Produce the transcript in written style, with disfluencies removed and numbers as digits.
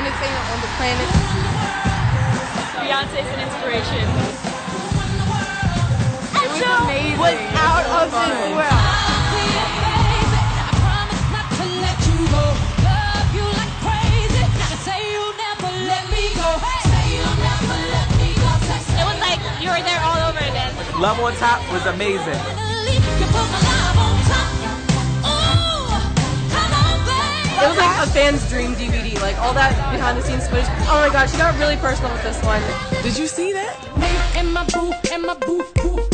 greatest thing on the planet. Beyonce's an inspiration. It was amazing. Was out of this world. It was like you were there all over again. Love on Top was amazing. It was like a fan's dream DVD, like all that behind the scenes footage. Oh my gosh, she got really personal with this one. Did you see that? In my booth,